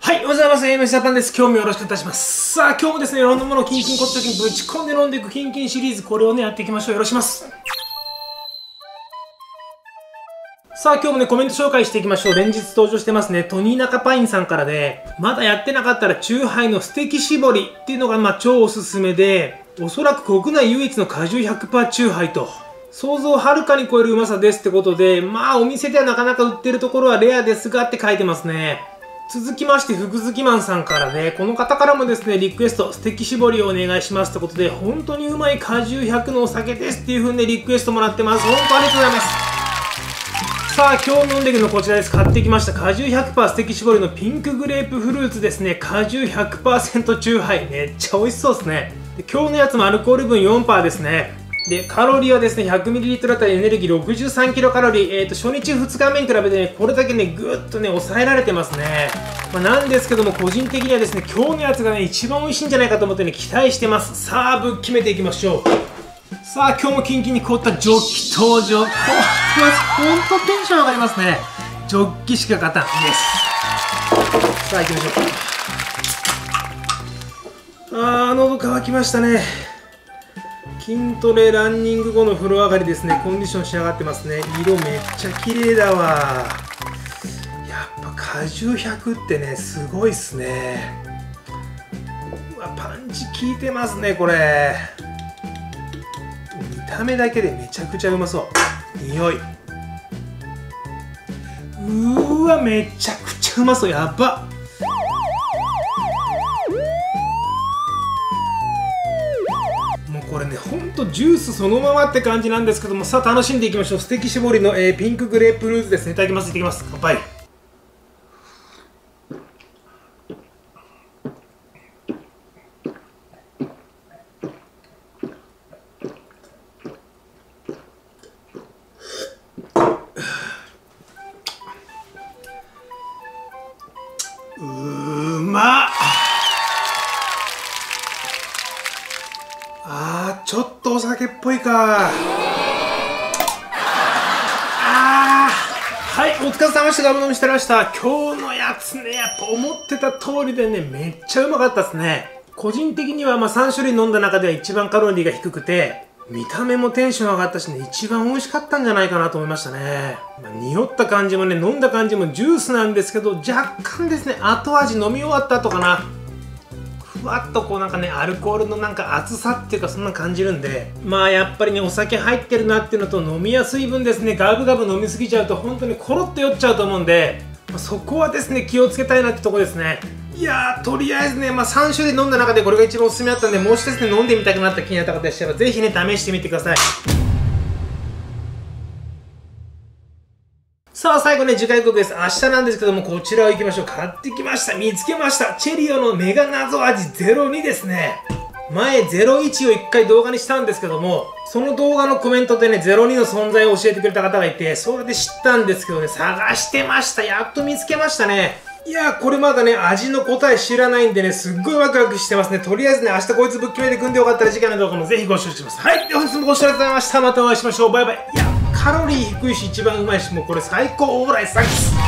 はい、おはようございます。AMS ジャパンです。今日もよろしくお願いいたします。さあ、今日もですね、いろんなものをキンキンこっちょきにぶち込んで飲んでいくキンキンシリーズ、これをね、やっていきましょう。よろしくお願いします。さあ、今日もね、コメント紹介していきましょう。連日登場してますね。トニーナカパインさんからで、まだやってなかったら、チューハイのステキ絞りっていうのが、超おすすめで、おそらく国内唯一の果汁 100% チューハイと、想像をはるかに超えるうまさですってことで、お店ではなかなか売ってるところはレアですがって書いてますね。続きまして、福好きマンさんからで、この方からもですね、リクエスト、ステキ絞りをお願いしますってことで、本当にうまい果汁100のお酒ですっていう風にリクエストもらってます。本当ありがとうございます。さあ、今日飲んでいくのこちらです。買ってきました。果汁 100% ステキ絞りのピンクグレープフルーツですね。果汁 100% チューハイ。めっちゃ美味しそうですね。で今日のやつもアルコール分 4% ですね。で、カロリーはですね、100ml あたりエネルギー 63kcal。初日2日目に比べてね、これだけね、ぐーっとね、抑えられてますね。なんですけども、個人的にはですね、今日のやつがね、一番美味しいんじゃないかと思ってね、期待してます。さあ、ぶっ決めていきましょう。さあ、今日もキンキンに凍ったジョッキ登場。ほんとテンション上がりますね。ジョッキしか勝たんです。さあ、行きましょう。喉乾きましたね。筋トレランニング後の風呂上がりですね。コンディション仕上がってますね。色めっちゃ綺麗だわ。やっぱ果汁100ってね、すごいっすね。うわ、パンチ効いてますね、これ。見た目だけでめちゃくちゃうまそう。匂い。わ、めちゃくちゃうまそう。やばっ。これね、ほんとジュースそのままって感じなんですけども、さあ楽しんでいきましょう。ステキ絞りの、ピンクグレープフルーツですね。いただきます。いただきます。乾杯。うまっ。ちょっとお酒っぽいか。はい、お疲れ様でした。ガブ飲みしてました。今日のやつね、やっぱ思ってた通りでね、めっちゃうまかったですね。個人的には3種類飲んだ中では一番カロリーが低くて、見た目もテンション上がったしね、一番美味しかったんじゃないかなと思いましたね。匂った感じもね、飲んだ感じもジュースなんですけど、若干ですね、後味飲み終わった後かな。ふわっとこうアルコールの熱さっていうかそんな感じるんで、やっぱりね、お酒入ってるなっていうのと飲みやすい分ですね、ガブガブ飲みすぎちゃうと本当にコロッと酔っちゃうと思うんで、そこはですね、気をつけたいなってとこですね。いやー、とりあえずね、3種類飲んだ中でこれが一番おすすめだったんで、もう一つね、飲んでみたくなった気になった方でしたら、ぜひね、試してみてください。さあ、最後ね、次回予告です。明日なんですけども、こちらを行きましょう。買ってきました。見つけました。チェリオのメガ謎味02ですね。前01を1回動画にしたんですけども、その動画のコメントでね、02の存在を教えてくれた方がいて、それで知ったんですけどね、探してました。やっと見つけましたね。いやー、これまだね、味の答え知らないんでね、すっごいワクワクしてますね。とりあえずね、明日こいつぶっ決めてくんでよかったら次回の動画もぜひご視聴します。はい、で本日もご視聴ありがとうございました。またお会いしましょう。バイバイ。いや、カロリー低いし一番うまいし、もうこれ最高オーライサンキス。